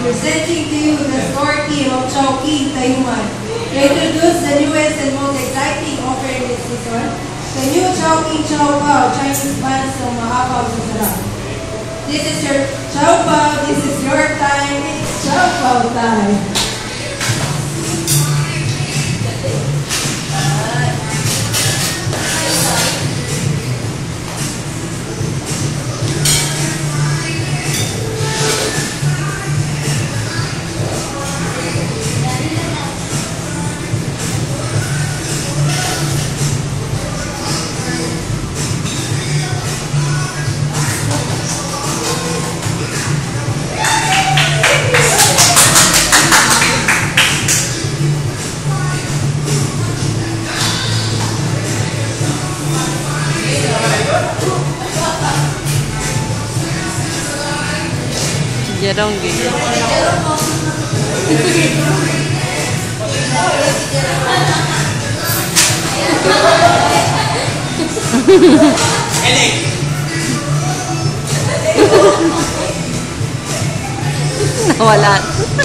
Presenting to you the store team of Chowking Tayuman. To introduce the newest and most exciting offer in this season, the new Chowking Chow Pao Chinese buns ng maapaw sa sarap. This is your Chow Pao, this is your time, it's Chow Pao time. Jarong gitu. Nawalan.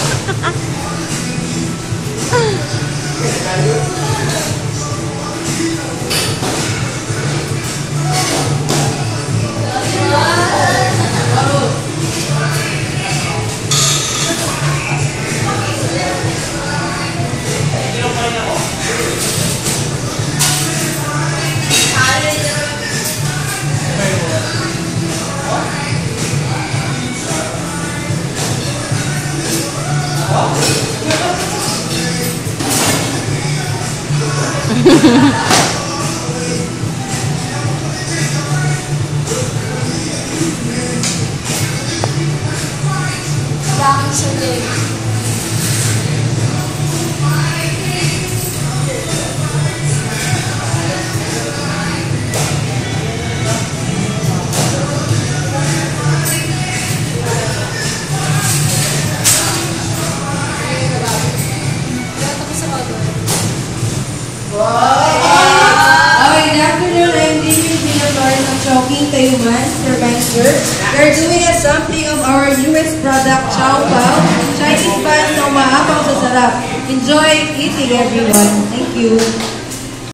Chowking Tayuman, Sir Manager. We're doing a sampling of our newest product, Chow Pao, Chinese buns ng maapaw sa sarap. Enjoy eating, everyone. Thank you.